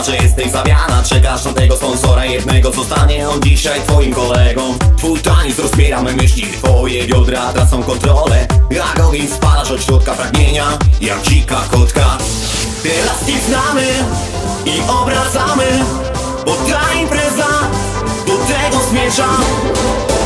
że jesteś zawiana. Czekasz na tego sponsora jednego, zostanie on dzisiaj twoim kolegą. Twój taniec rozbiera me myśli, twoje biodra tracą kontrolę. Jak ogień spalasz od środka pragnienia, jak dzika kotka. Teraz cię znamy i obracamy, bo ta impreza do tego zmierza.